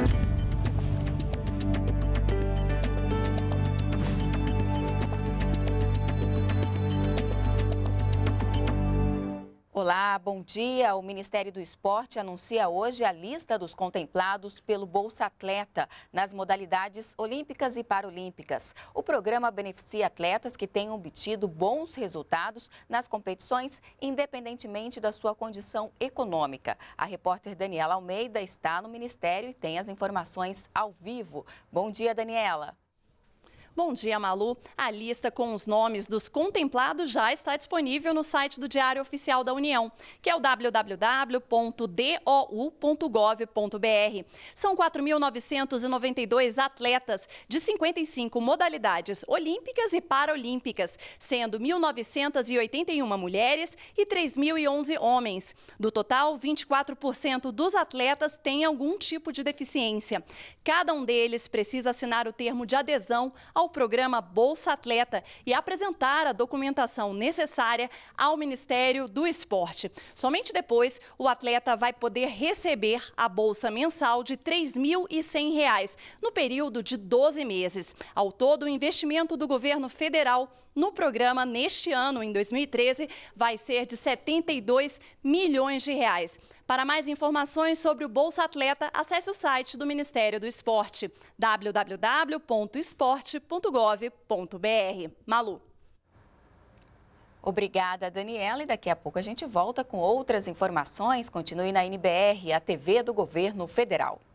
Olá, bom dia. O Ministério do Esporte anuncia hoje a lista dos contemplados pelo Bolsa Atleta nas modalidades olímpicas e paralímpicas. O programa beneficia atletas que tenham obtido bons resultados nas competições, independentemente da sua condição econômica. A repórter Daniela Almeida está no Ministério e tem as informações ao vivo. Bom dia, Daniela. Bom dia, Malu. A lista com os nomes dos contemplados já está disponível no site do Diário Oficial da União, que é o www.dou.gov.br. São 4.992 atletas de 55 modalidades olímpicas e paralímpicas, sendo 1.981 mulheres e 3.011 homens. Do total, 24% dos atletas têm algum tipo de deficiência. Cada um deles precisa assinar o termo de adesão ao programa Bolsa Atleta e apresentar a documentação necessária ao Ministério do Esporte. Somente depois o atleta vai poder receber a bolsa mensal de R$ 3.100 no período de 12 meses. Ao todo, o investimento do governo federal no programa neste ano, em 2013, vai ser de R$ 72 milhões. Para mais informações sobre o Bolsa Atleta, acesse o site do Ministério do Esporte, www.esporte.gov.br. Malu. Obrigada, Daniela. E daqui a pouco a gente volta com outras informações. Continue na NBR, a TV do Governo Federal.